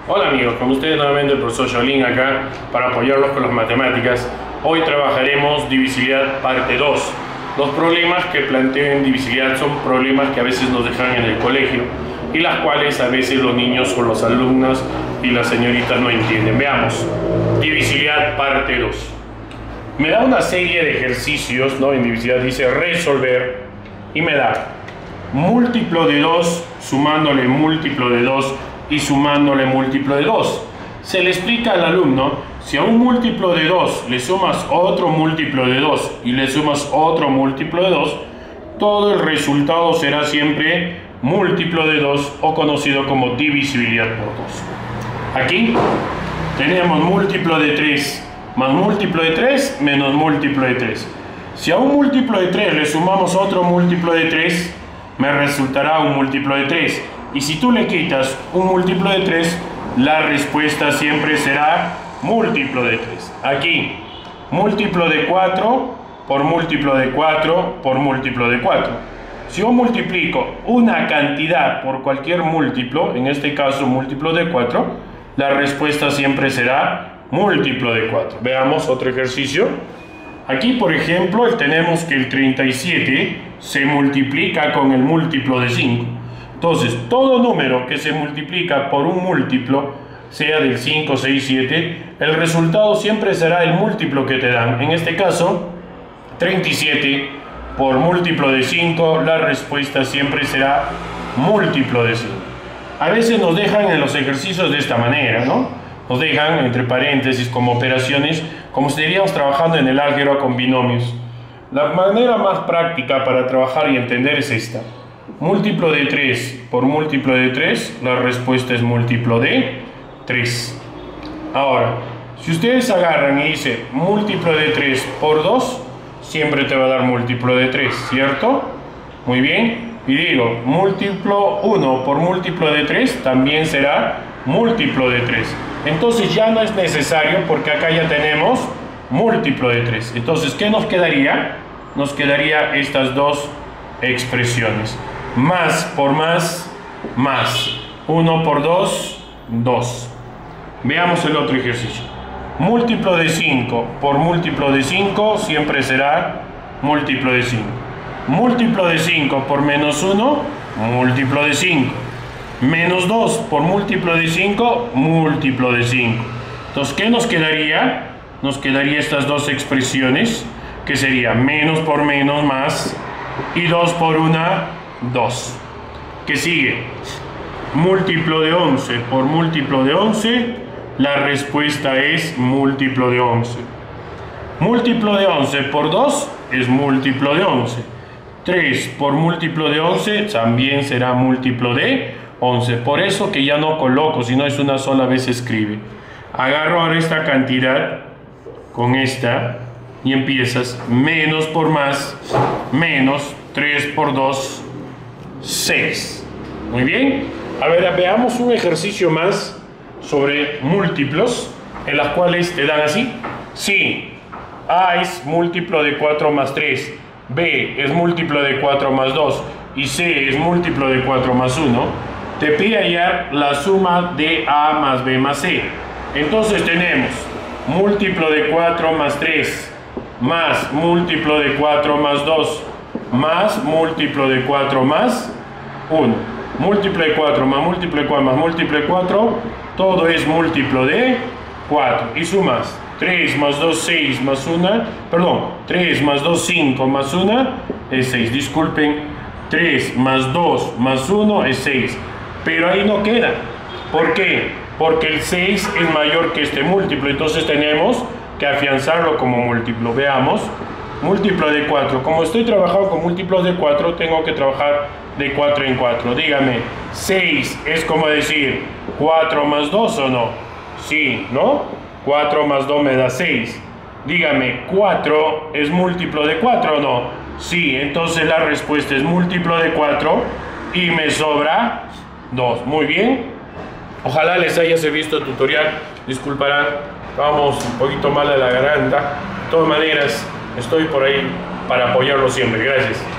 Hola amigos, con ustedes nuevamente el profesor Shaolin acá para apoyarlos con las matemáticas. Hoy trabajaremos divisibilidad parte 2. Los problemas que planteo en divisibilidad son problemas que a veces nos dejan en el colegio y las cuales a veces los niños o los alumnos y las señoritas no entienden. Veamos, divisibilidad parte 2. Me da una serie de ejercicios, ¿no? En divisibilidad dice resolver y me da múltiplo de 2 sumándole múltiplo de 2 y sumándole múltiplo de 2. Se le explica al alumno, si a un múltiplo de 2 le sumas otro múltiplo de 2 y le sumas otro múltiplo de 2, todo el resultado será siempre múltiplo de 2 o conocido como divisibilidad por 2. Aquí tenemos múltiplo de 3 más múltiplo de 3 menos múltiplo de 3. Si a un múltiplo de 3 le sumamos otro múltiplo de 3, me resultará un múltiplo de 3. Y si tú le quitas un múltiplo de 3, la respuesta siempre será múltiplo de 3. Aquí, múltiplo de 4 por múltiplo de 4 por múltiplo de 4. Si yo multiplico una cantidad por cualquier múltiplo, en este caso múltiplo de 4, la respuesta siempre será múltiplo de 4. Veamos otro ejercicio. Aquí, por ejemplo, tenemos que el 37 se multiplica con el múltiplo de 5. Entonces, todo número que se multiplica por un múltiplo, sea del 5, 6, 7, el resultado siempre será el múltiplo que te dan. En este caso, 37 por múltiplo de 5, la respuesta siempre será múltiplo de 5. A veces nos dejan en los ejercicios de esta manera, ¿no? Nos dejan entre paréntesis como operaciones, como si estaríamos trabajando en el álgebra con binomios. La manera más práctica para trabajar y entender es esta. Múltiplo de 3 por múltiplo de 3, la respuesta es múltiplo de 3. Ahora, si ustedes agarran y dicen múltiplo de 3 por 2, siempre te va a dar múltiplo de 3, ¿cierto? Muy bien. Y digo, múltiplo 1 por múltiplo de 3 también será múltiplo de 3. Entonces ya no es necesario porque acá ya tenemos múltiplo de 3. Entonces, ¿qué nos quedaría? Nos quedaría estas dos expresiones. Más por más, más. 1 por 2, 2. Veamos el otro ejercicio. Múltiplo de 5 por múltiplo de 5 siempre será múltiplo de 5. Múltiplo de 5 por menos 1, múltiplo de 5. Menos 2 por múltiplo de 5, múltiplo de 5. Entonces, ¿qué nos quedaría? Nos quedaría estas dos expresiones, que sería menos por menos, más, y 2 por 1, 2. ¿Qué sigue? Múltiplo de 11 por múltiplo de 11, la respuesta es múltiplo de 11. Múltiplo de 11 por 2 es múltiplo de 11. 3 por múltiplo de 11 también será múltiplo de 11. Por eso que ya no coloco, sino es una sola vez escribe. Agarro ahora esta cantidad con esta y empiezas menos por más, menos 3 por 2, 6. Muy bien. A ver, veamos un ejercicio más sobre múltiplos en las cuales te dan así. Sí, A es múltiplo de 4 más 3, B es múltiplo de 4 más 2 y C es múltiplo de 4 más 1. Te pide hallar la suma de A más B más C. Entonces tenemos múltiplo de 4 más 3 más múltiplo de 4 más 2 más múltiplo de 4 más 1. Múltiplo de 4 más múltiplo de 4 más múltiplo de 4, todo es múltiplo de 4. Y sumas 3 más 2, 6 más 1, perdón, 3 más 2, 5 más 1 es 6. Disculpen, 3 más 2 más 1 es 6. Pero ahí no queda. ¿Por qué? Porque el 6 es mayor que este múltiplo. Entonces tenemos que afianzarlo como múltiplo. Veamos. Múltiplo de 4. Como estoy trabajando con múltiplos de 4, tengo que trabajar de 4 en 4. Dígame, 6 es como decir 4 más 2 o no. Sí, ¿no? 4 más 2 me da 6. Dígame, 4 es múltiplo de 4 o no. Sí, entonces la respuesta es múltiplo de 4 y me sobra 2. Muy bien. Ojalá les haya servido el tutorial. Disculparán, vamos un poquito mal a la garganta. De todas maneras, estoy por ahí para apoyarlo siempre. Gracias.